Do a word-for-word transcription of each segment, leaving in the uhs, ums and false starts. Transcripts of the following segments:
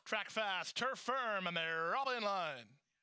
Track fast, turf firm, and they're all in line.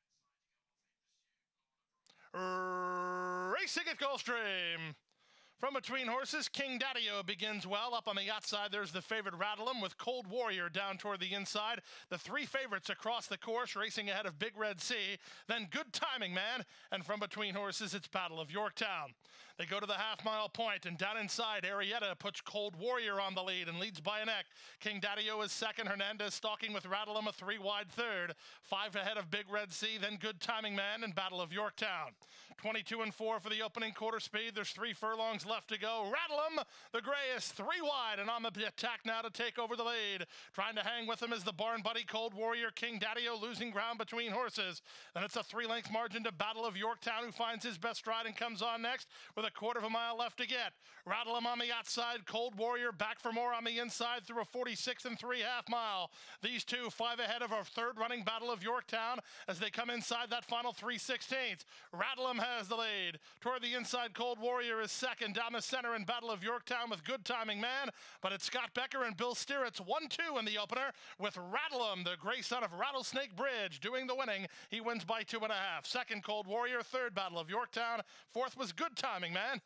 Racing at Gulfstream. From between horses, King Daddy-O begins well. Up on the outside, there's the favorite Rattle 'Em with Cold Warrior down toward the inside. The three favorites across the course, racing ahead of Big Red Sea. Then Good Timing Man, and from between horses, it's Battle of Yorktown. They go to the half-mile point, and down inside, Arietta puts Cold Warrior on the lead and leads by a neck. King Daddy-O is second. Hernandez stalking with Rattle 'Em, a three-wide third. Five ahead of Big Red Sea, then Good Timing Man and Battle of Yorktown. twenty-two and four for the opening quarter speed. There's three furlongs left to go. Rattle 'Em, the gray is three wide and on the attack now to take over the lead. Trying to hang with him is the Barn Buddy Cold Warrior. King Daddy-O losing ground between horses. Then it's a three-length margin to Battle of Yorktown, who finds his best stride and comes on next with a quarter of a mile left to get. Rattle 'Em on the outside. Cold Warrior back for more on the inside through a forty-six and three half mile. These two five ahead of our third running Battle of Yorktown as they come inside that final three sixteenths. Rattle 'Em has the lead. Toward the inside, Cold Warrior is second. Down the center in Battle of Yorktown with Good Timing Man, but it's Scott Becker and Bill Steeritz one two in the opener with Rattle 'Em, the gray son of Rattlesnake Bridge, doing the winning. He wins by two and a half. Second, Cold Warrior. Third, Battle of Yorktown. Fourth was Good Timing Man.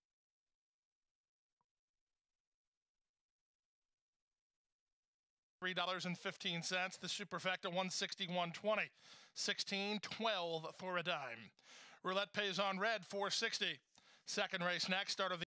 three dollars and fifteen cents. The Superfecta one sixty-one twenty. sixteen twelve for a dime. Roulette pays on red four sixty. Second race next, start of the